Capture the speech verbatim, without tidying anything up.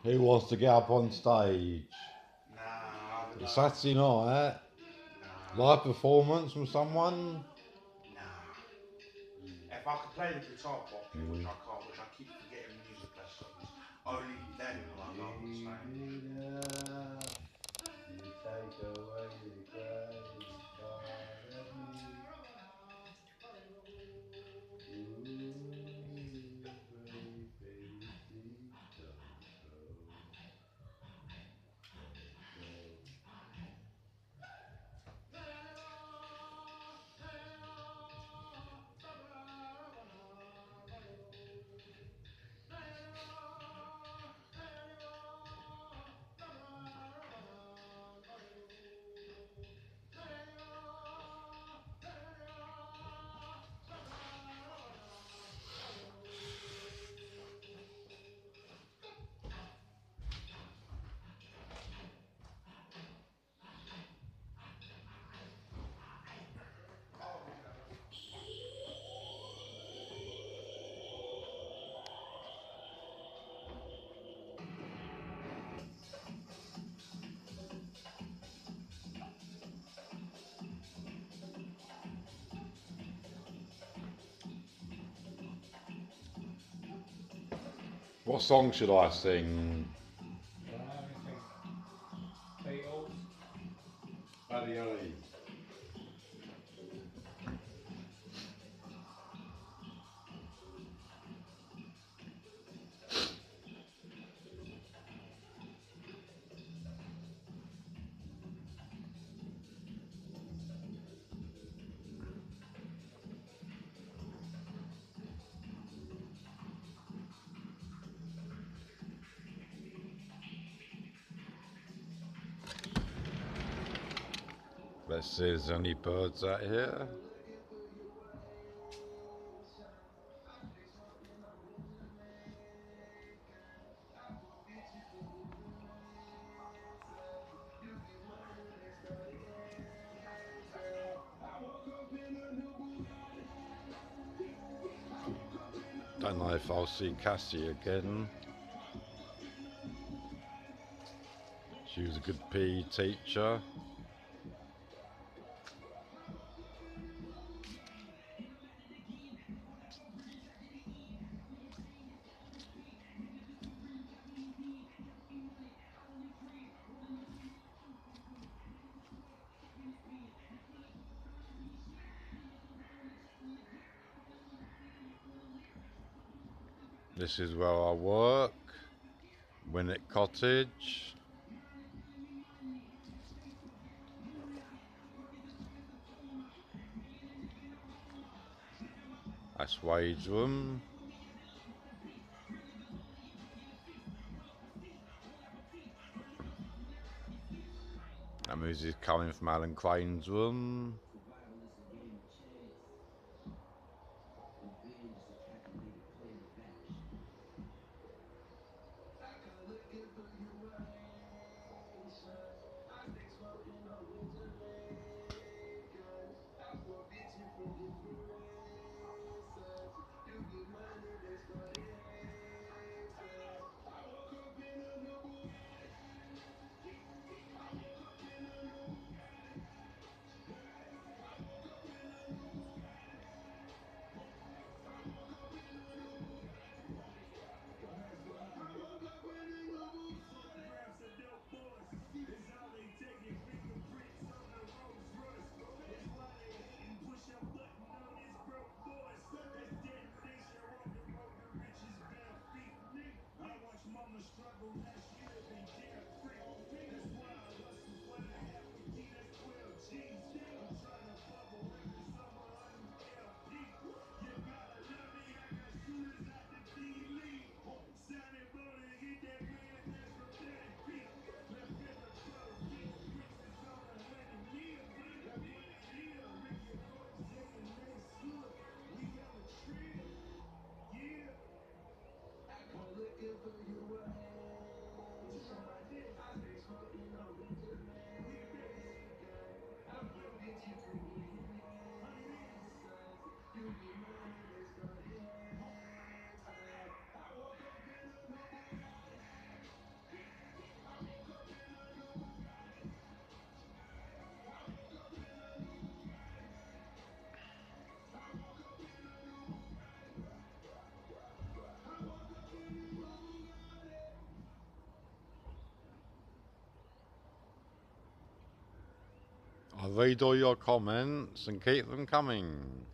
Who wants to get up on stage? Nah, I would It's like. Saturday night. Nah, Live performance from someone. nah. If I could play the guitar properly, which Mm. I can't, which I keep forgetting music lessons, only then will I go up on stage. You take away the greatest part of me. Ooh, baby, please don't go, don't go. What song should I sing? Uh, anything Beatles? Buddy Holly. Let's see if there's any birds out here. Don't know if I'll see Cassie again. She was a good P E teacher. This is where I work. Winnick Cottage. That's Wade's room. That music's coming from Alan Crane's room. I'll read all your comments and keep them coming.